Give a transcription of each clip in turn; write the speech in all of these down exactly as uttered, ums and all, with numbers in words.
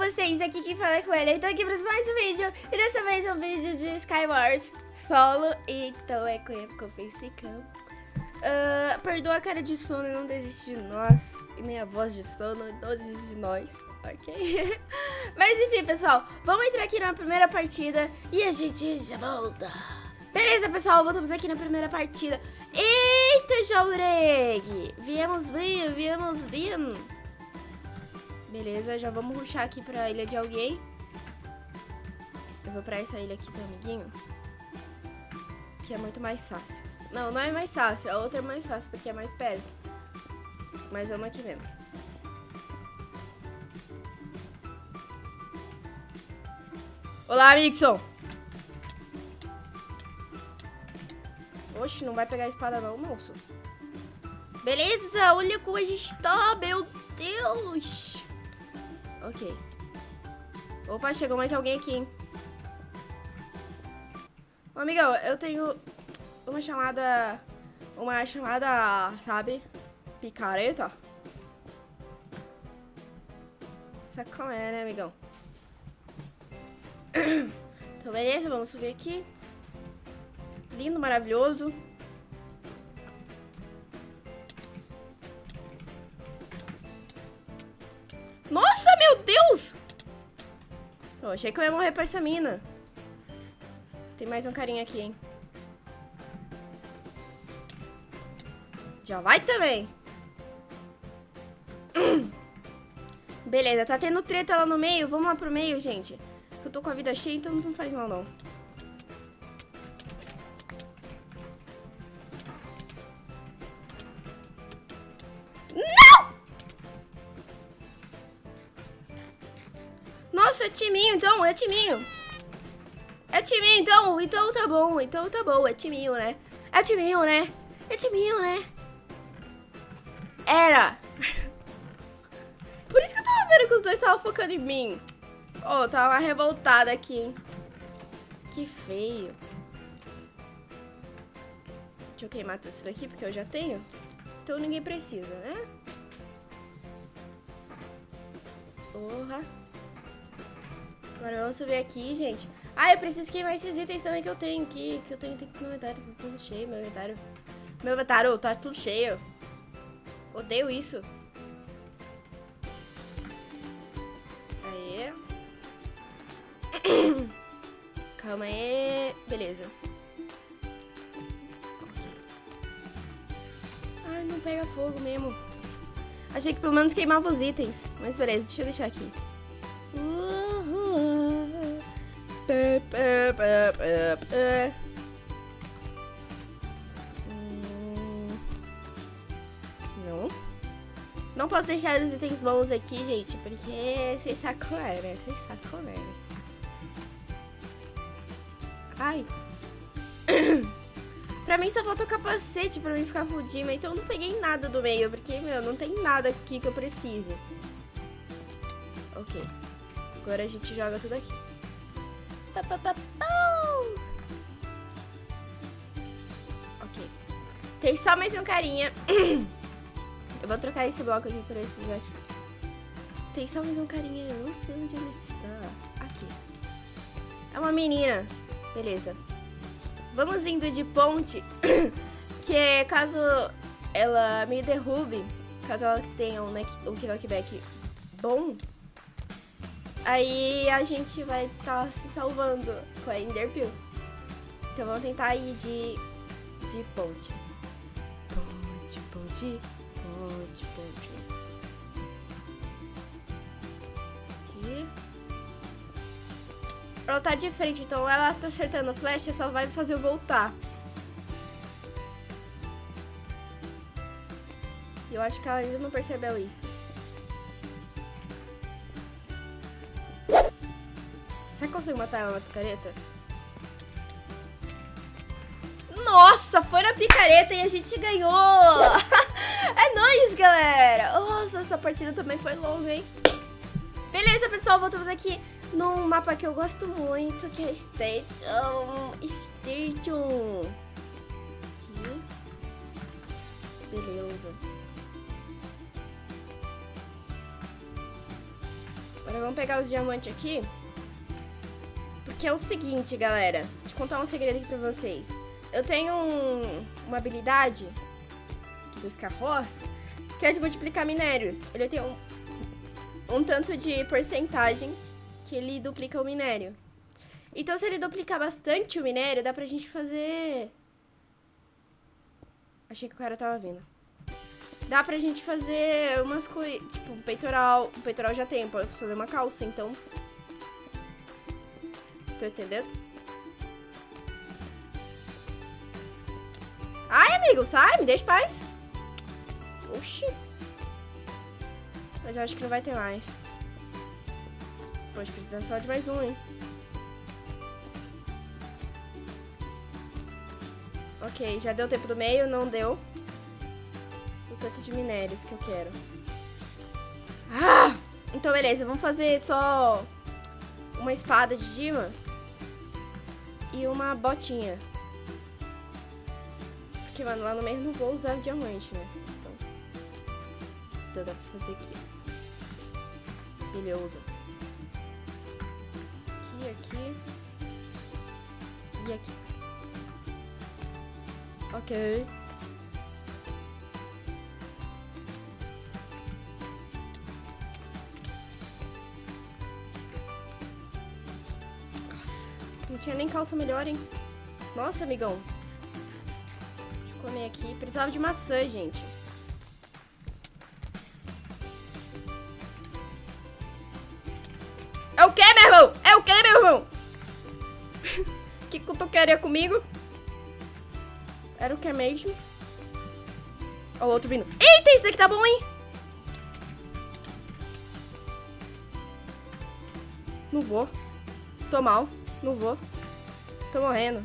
vocês? Aqui quem fala é com ele. Então aqui para mais um vídeo. E dessa vez é um vídeo de Skywars solo. Então é com ele que eu Facecam. Uh, perdoa a cara de sono e não desiste de nós. E nem a voz de sono, não desiste de nós. Ok? Mas enfim, pessoal, vamos entrar aqui na primeira partida e a gente já volta. Beleza, pessoal, voltamos aqui na primeira partida. Eita, Jaureg! Viemos bem, viemos bem. Beleza, já vamos rushar aqui pra ilha de alguém. Eu vou pra essa ilha aqui do amiguinho, que é muito mais fácil. Não, não é mais fácil, a outra é mais fácil porque é mais perto. Mas vamos aqui mesmo. Olá, Mixon! Oxe, não vai pegar a espada não, moço. Beleza, olha como a gente tá, meu Deus. Ok. Opa, chegou mais alguém aqui, hein. Ô, amigão, eu tenho uma chamada... Uma chamada, sabe? Picareta. Sabe como é, né, amigão? Então, beleza, vamos subir aqui. Lindo, maravilhoso. Nossa, meu Deus! Eu achei que eu ia morrer pra essa mina. Tem mais um carinha aqui, hein? Já vai também. Beleza, tá tendo treta lá no meio. Vamos lá pro meio, gente. Eu tô com a vida cheia, então não faz mal, não. Não! Nossa, é timinho, então. É timinho. É timinho, então. Então tá bom. Então tá bom. É timinho, né? É timinho, né? É timinho, né? Era. Por isso que eu tava vendo que os dois estavam focando em mim. Oh, tá uma revoltada aqui, hein? Que feio. Deixa eu queimar tudo isso daqui, porque eu já tenho. Então ninguém precisa, né? Porra. Agora vamos subir aqui, gente. Ah, eu preciso queimar esses itens também que eu tenho aqui. Que eu tenho, tenho no inventário, tá tudo cheio, meu inventário. Meu inventário tá tudo cheio. Odeio isso. Aê. Calma aí. Beleza. Ai, não pega fogo mesmo. Achei que pelo menos queimava os itens. Mas beleza, deixa eu deixar aqui. Uhum. Pé, pé, pé, pé, pé. Hum. Não. Não posso deixar os itens bons aqui, gente, porque vocês sabem como é, né? Vocês sabem como é, né? Ai. Pra mim só falta o capacete pra mim ficar fudida, então eu não peguei nada do meio, porque, meu, não tem nada aqui que eu precise. Ok. Agora a gente joga tudo aqui. Pa, pa, pa, ok. Tem só mais um carinha. Eu vou trocar esse bloco aqui por esses aqui. Tem só mais um carinha, eu não sei onde ele está. Aqui. É uma menina. Beleza. Vamos indo de ponte, que é caso ela me derrube, caso ela tenha um, um knockback bom, aí a gente vai estar tá se salvando com a Enderpeel. Então vamos tentar ir de, de ponte. Ponte, ponte, ponte, ponte. Aqui. Ela tá de frente, então ela tá acertando flecha, só vai fazer eu voltar. E eu acho que ela ainda não percebeu isso. Será que eu consigo matar ela na picareta? Nossa, foi na picareta e a gente ganhou! É nóis, galera! Nossa, essa partida também foi longa, hein? Beleza, pessoal, voltamos aqui num mapa que eu gosto muito, que é Station. Station. Aqui. Beleza. Agora vamos pegar os diamantes aqui. Porque é o seguinte, galera. Deixa eu contar um segredo aqui pra vocês. Eu tenho um, uma habilidade dos carros que é de multiplicar minérios. Ele tem um, um tanto de porcentagem que ele duplica o minério. Então, se ele duplicar bastante o minério, dá pra gente fazer... Achei que o cara tava vindo. Dá pra gente fazer umas coisas, tipo, um peitoral. Um peitoral já tem, pode fazer uma calça, então... Vocês estão entendendo? Ai, amigo, sai, me deixa em paz. Oxi. Mas eu acho que não vai ter mais. Poxa, precisa só de mais um, hein? Ok, já deu tempo do meio, não deu. O tanto de minérios que eu quero. Ah! Então, beleza, vamos fazer só uma espada de diamante e uma botinha. Porque, mano, lá no meio eu não vou usar diamante, né? Então, então dá pra fazer aqui. Beleza. Aqui, aqui. E aqui. Ok. Nossa, não tinha nem calça melhor, hein? Nossa, amigão. Deixa eu comer aqui. Precisava de maçã, gente. É o que, meu irmão? É o que, meu irmão? O que que tu queria comigo? Era o que mesmo? Ó, o outro vindo. Eita, esse daqui tá bom, hein? Não vou. Tô mal. Não vou. Tô morrendo.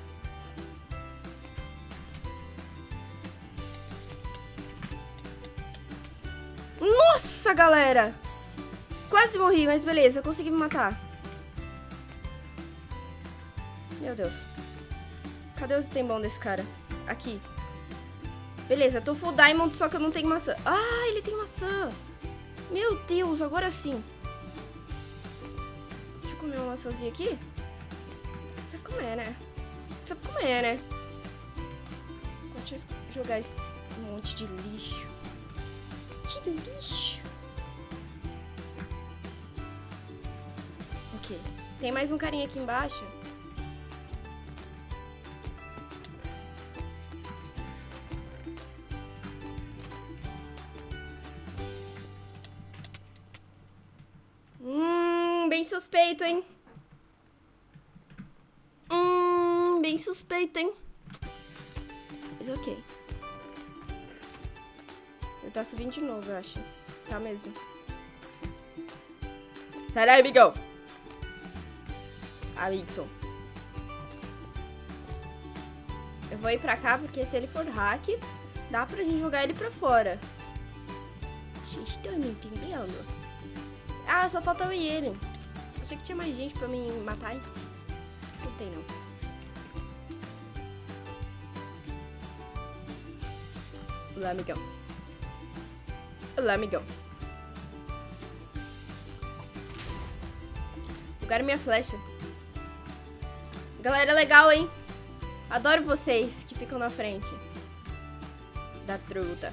Nossa, galera! Quase morri, mas beleza, eu consegui me matar. Meu Deus. Cadê os item bom desse cara? Aqui. Beleza, tô full diamond, só que eu não tenho maçã. Ah, ele tem maçã. Meu Deus, agora sim. Deixa eu comer uma maçãzinha aqui. Precisa comer, né? Precisa comer, né? Deixa eu jogar esse monte de lixo. De lixo. Ok. Tem mais um carinha aqui embaixo. Hum, bem suspeito, hein? Hum, bem suspeito, hein? Mas ok. Ele tá subindo de novo, eu acho. Tá mesmo. Sai daí, amigão. Amigson. Eu vou ir pra cá, porque se ele for hack, dá pra gente jogar ele pra fora. Vocês estão me entendendo? Ah, só falta eu e ele. Achei que tinha mais gente pra me matar, hein? Não tem, não. Olá, amigão. Olá, amigão. Pegaram minha flecha. Galera legal, hein? Adoro vocês que ficam na frente da truta.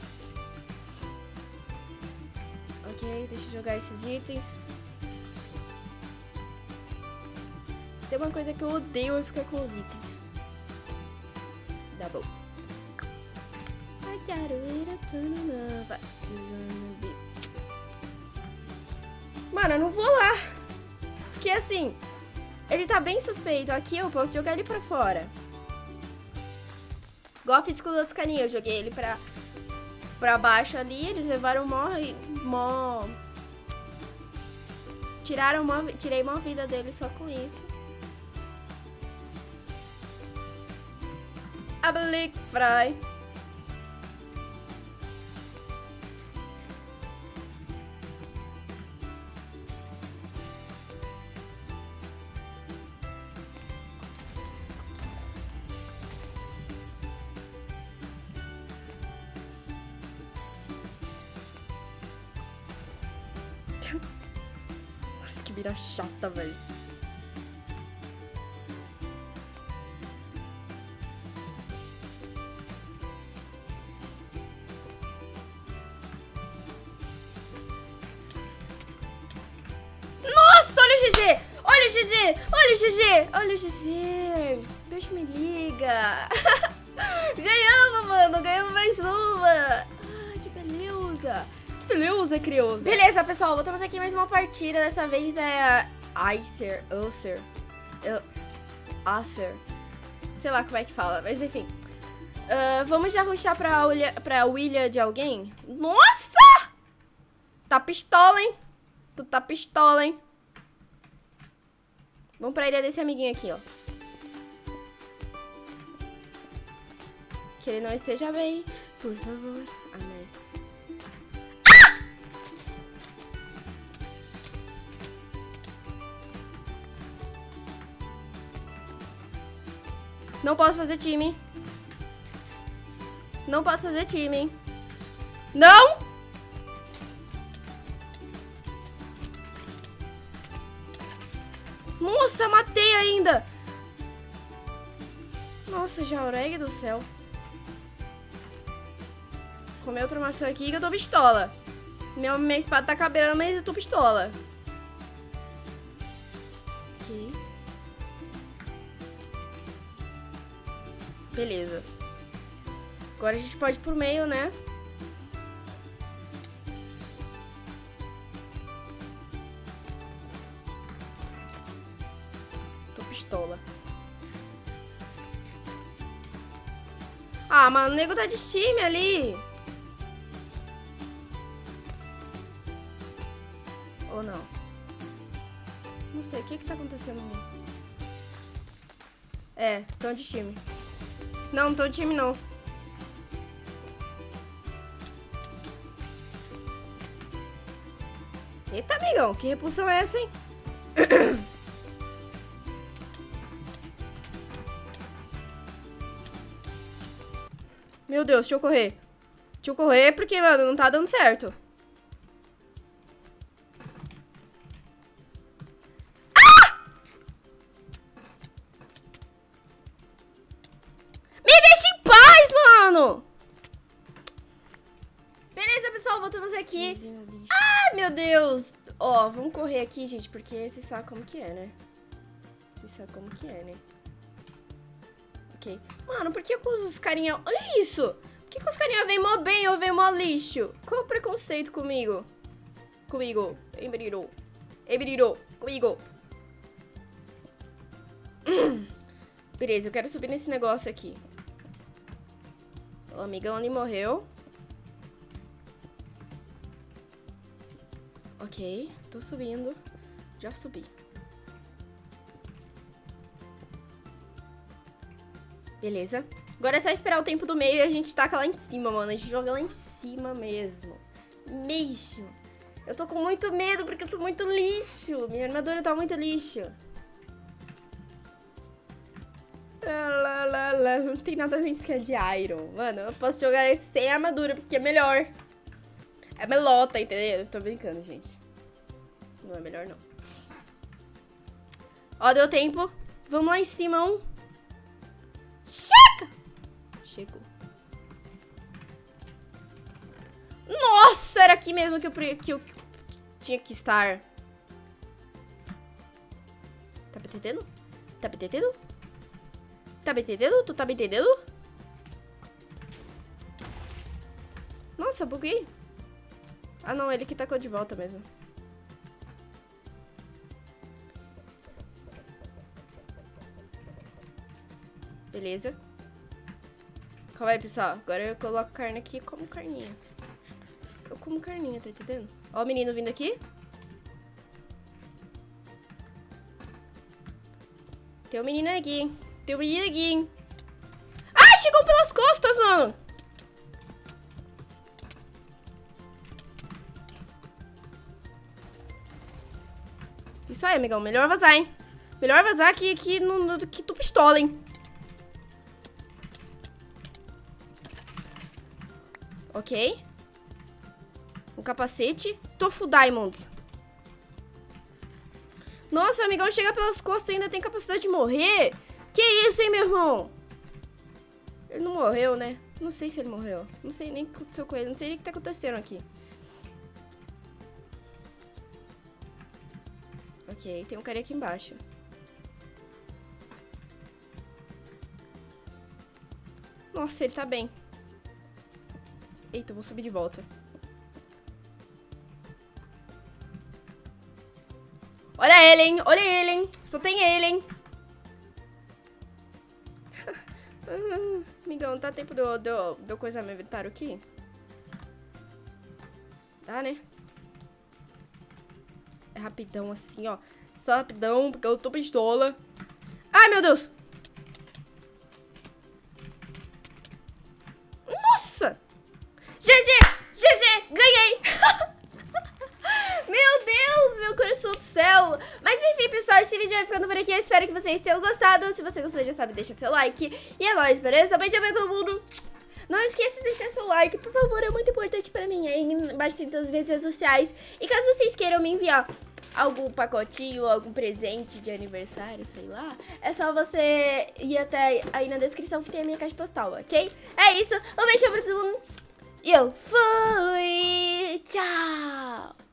Ok, deixa eu jogar esses itens. Isso é uma coisa que eu odeio, é ficar com os itens. Dá bom. I quero ir a tudo nova. Mano, eu não vou lá. Porque assim, ele tá bem suspeito. Aqui eu posso jogar ele pra fora. Igual eu fiz com os outros carinhos. Eu joguei ele pra, pra baixo ali. Eles levaram mó... mó... Tiraram mó... Tirei mó vida dele só com isso. A Blick Fry. que mira chata, velho. Nossa, olha o G G! Olha o G G! Olha o G G! Olha o G G! Deus me liga! Ganhamos, mano! Ganhamos mais uma! Ai, que beleza! Que beleza, criança! Beleza, pessoal, voltamos aqui mais uma partida. Dessa vez é Acer, Acer, Acer. Sei lá como é que fala, mas enfim. Uh, vamos já rushar pra, William, pra William de alguém? Nossa! Tá pistola, hein? Tu tá pistola, hein? Vamos pra ilha desse amiguinho aqui, ó. Que ele não esteja bem, por favor. Amém. Ah! Não posso fazer time. Não posso fazer time. Não! Nossa, matei ainda. Nossa, Jaureg do céu. Comer outra maçã aqui que eu tô pistola. Minha, minha espada tá cabreando, mas eu tô pistola. Ok. Beleza. Agora a gente pode ir pro meio, né? Tô pistola. Ah, mano, o nego tá de time ali. Ou não? Não sei, o que que tá acontecendo ali? É, tão de time. Não, não tô de time, não. Eita, amigão, que repulsão é essa, hein? Meu Deus, deixa eu correr. Deixa eu correr porque, mano, não tá dando certo. Beleza, pessoal, voltamos aqui. Ah, meu Deus. Ó, vamos correr aqui, gente, porque vocês sabem como que é, né? Vocês sabem como que é, né? Ok. Mano, por que os carinha... Olha isso. Por que, que os carinha vêm mó bem ou vêm mó lixo? Qual o preconceito comigo? Comigo. Embrirou. Embrirou. Comigo. Hum. Beleza, eu quero subir nesse negócio aqui. O amigão ali morreu. Ok, tô subindo. Já subi. Beleza. Agora é só esperar o tempo do meio e a gente taca lá em cima, mano. A gente joga lá em cima mesmo. Mesmo. Eu tô com muito medo porque eu tô muito lixo. Minha armadura tá muito lixo. Lá, lá, lá. Não tem nada nem skin de Iron. Mano, eu posso jogar sem armadura porque é melhor. É melota, entendeu? Eu tô brincando, gente. Não é melhor, não. Ó, deu tempo. Vamos lá em cima, um. Chega! Chegou. Nossa, era aqui mesmo que eu, que eu tinha que estar. Tá me entendendo? Tá me entendendo? Tá me entendendo? Tu tá me entendendo? Nossa, buguei. Ah, não, ele que tacou de volta mesmo. Beleza. Calma aí, pessoal. Agora eu coloco carne aqui e como carninha. Eu como carninha, tá entendendo? Ó o menino vindo aqui. Tem um menino aqui, hein? Tem um menino aqui, hein? Ai, chegou pelas costas, mano! Isso aí, amigão. Melhor vazar, hein? Melhor vazar que, que, no, que tu pistola, hein? Ok. Um capacete. Tofu Diamond. Nossa, amigão, chega pelas costas e ainda tem capacidade de morrer. Que isso, hein, meu irmão? Ele não morreu, né? Não sei se ele morreu. Não sei nem o que aconteceu com ele. Não sei nem o que tá acontecendo aqui. Ok, tem um cara aqui embaixo. Nossa, ele tá bem. Eita, eu vou subir de volta. Olha ele, hein? Olha ele, hein? Só tem ele, hein? Amigão, tá tempo de eu, de, eu, de eu coisar meu inventário aqui? Tá, né? É rapidão assim, ó. Só rapidão, porque eu tô pistola. Ai, meu Deus! Nossa! G G! G G! Ganhei! Meu Deus, meu coração do céu. Mas enfim, pessoal, esse vídeo vai ficando por aqui. Eu espero que vocês tenham gostado. Se você gostou, já sabe, deixa seu like. E é nóis, beleza? Também já todo mundo. Não esqueça de deixar seu like, por favor, é muito importante pra mim. Aí embaixo tem todas as minhas redes sociais. E caso vocês queiram me enviar algum pacotinho, algum presente de aniversário, sei lá, é só você ir até aí na descrição que tem a minha caixa postal, ok? É isso, um beijo pra todo mundo. E eu fui! Tchau!